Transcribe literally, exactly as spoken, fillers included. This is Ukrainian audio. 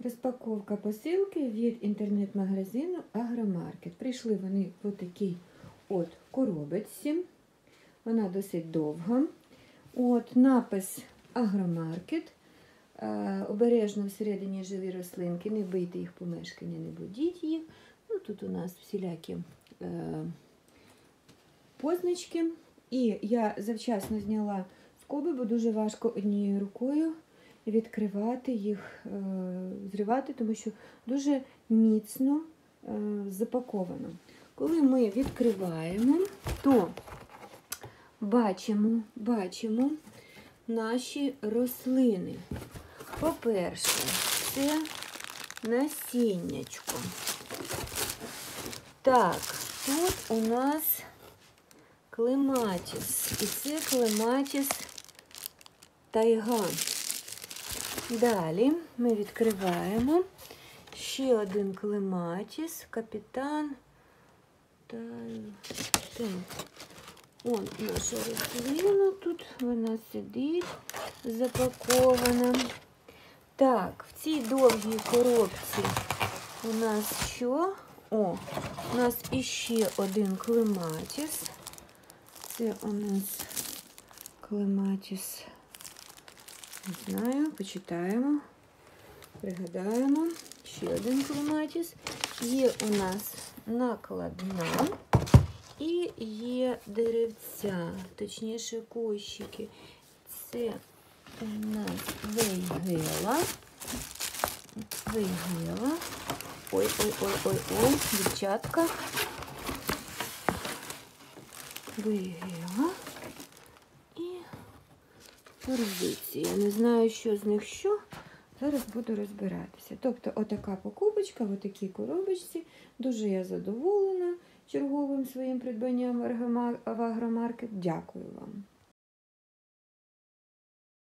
розпаковка посилки від інтернет-магазину Агромаркет. Прийшли вони в такій от коробочці. Вона досить довга. От, напис Агромаркет. Е, обережно всередині живі рослинки, не бийте їх помешкання, не будіть їх. Ну, тут у нас всілякі е, позначки. І я завчасно зняла скоби, бо дуже важко однією рукою відкривати їх, е, зривати, тому що дуже міцно е, запаковано. Коли ми відкриваємо, то бачимо, бачимо наші рослини. По-перше, це насіннячко. Так, тут у нас клематіс. І це клематіс тайга. Далі ми відкриваємо ще один клематіс, капітан. Так, он наша рослина тут, вона сидить запакована. Так, в цій довгій коробці у нас що? О, у нас іще один клематіс. Це у нас клематіс, не знаю, почитаємо, пригадаємо. Ще один клематіс. Є у нас накладна і є деревця, точніше кущики. Це у нас вейгела. Вейгела. Ой-ой-ой-ой-ой, дівчатка. Вейгела і орзиція. Я не знаю, що з них що. Зараз буду розбиратися. Тобто, отака покупочка, в отакій коробочці. Дуже я задоволена черговим своїм придбанням в Агромаркет. Дякую вам.